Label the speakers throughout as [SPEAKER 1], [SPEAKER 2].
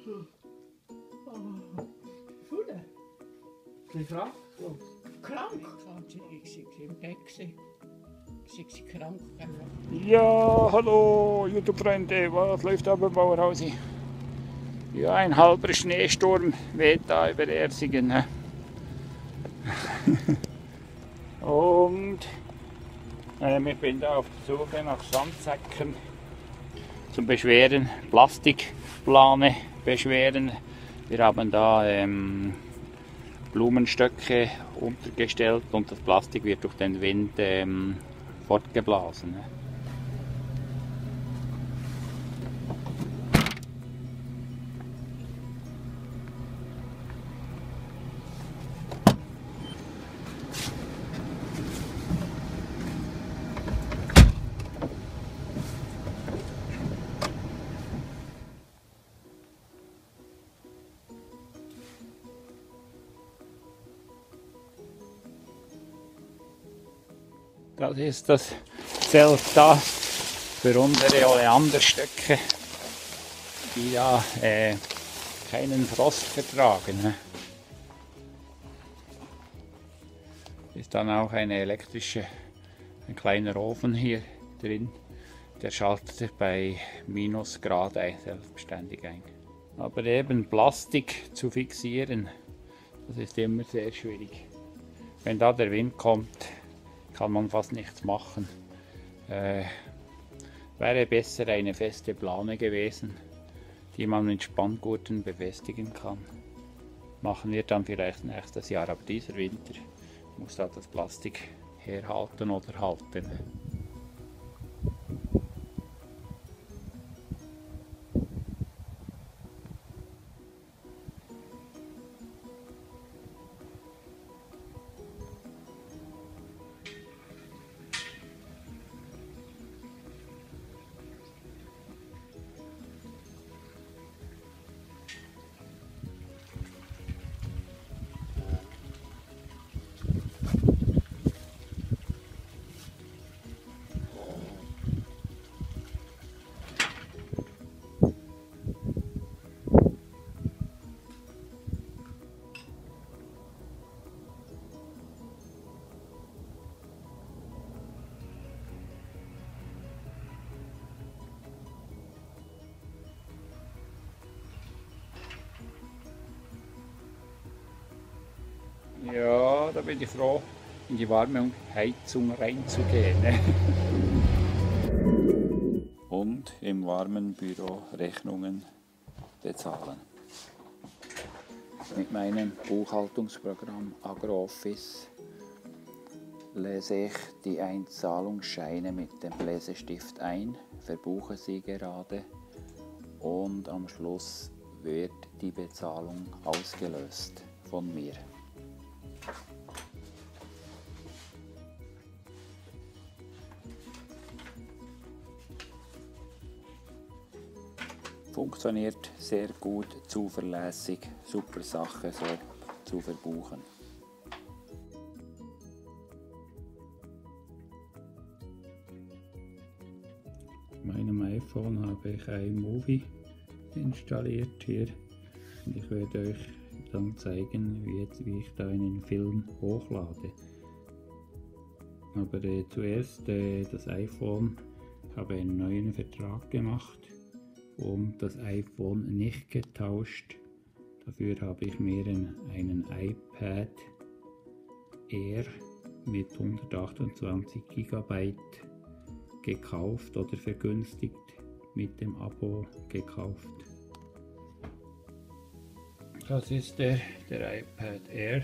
[SPEAKER 1] Schule?
[SPEAKER 2] Die Frau?
[SPEAKER 1] Krank? Ich war im Bett. Ich war krank.
[SPEAKER 2] Ja, hallo YouTube-Freunde, was läuft da beim Bauernhausi? Ja, ein halber Schneesturm weht da über Ersingen. Ne? Und ich bin da auf der Suche nach Sandsäcken zum Beschweren, Plastikplane beschweren. Wir haben da Blumenstöcke untergestellt und das Plastik wird durch den Wind fortgeblasen. Ne? Das ist das Zelt da für unsere Oleanderstöcke, die da keinen Frost vertragen. Ne? Ist dann auch ein kleiner Ofen hier drin, der schaltet bei Minusgrad selbstständig ein. Aber eben Plastik zu fixieren, das ist immer sehr schwierig. Wenn da der Wind kommt, kann man fast nichts machen. Wäre besser eine feste Plane gewesen, die man mit Spanngurten befestigen kann. Machen wir dann vielleicht nächstes Jahr, aber dieser Winter muss da das Plastik herhalten oder halten. Ja, da bin ich froh, in die warme Heizung reinzugehen. Und im warmen Büro Rechnungen bezahlen. Mit meinem Buchhaltungsprogramm AgroOffice lese ich die Einzahlungsscheine mit dem Lesestift ein, verbuche sie gerade und am Schluss wird die Bezahlung ausgelöst von mir. Funktioniert sehr gut, zuverlässig, super Sache so zu verbuchen. Auf meinem iPhone habe ich iMovie installiert hier und ich werde euch dann zeigen, wie ich da einen Film hochlade. Aber zuerst das iPhone, ich habe einen neuen Vertrag gemacht und das iPhone nicht getauscht. Dafür habe ich mir einen iPad Air mit 128 GB gekauft oder vergünstigt mit dem Abo gekauft. Das ist der iPad Air.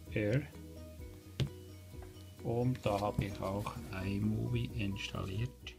[SPEAKER 2] Und da habe ich auch iMovie installiert.